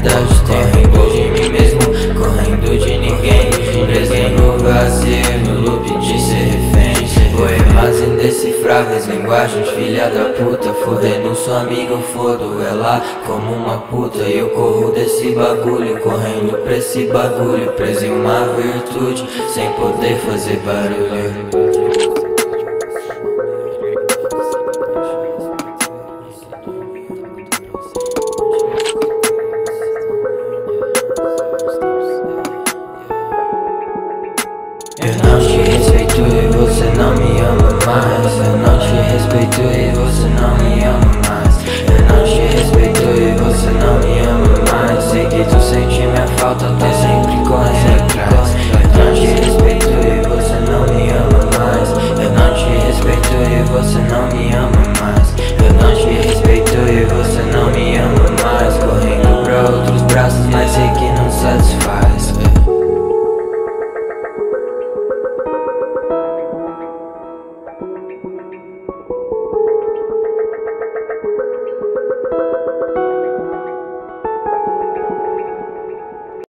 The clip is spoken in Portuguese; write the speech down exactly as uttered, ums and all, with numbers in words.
verdade. Correndo de mim mesmo, correndo de ninguém, preso no vazio, no loop de ser refém. Poemas indecifráveis, linguagens filha da puta. Fodendo sua amiga, eu fodo ela como uma puta. E eu corro desse bagulho, correndo pra esse bagulho, preso em uma virtude, sem poder fazer barulho. Eu não te respeito e você não me ama mais. Eu não te respeito e você não me ama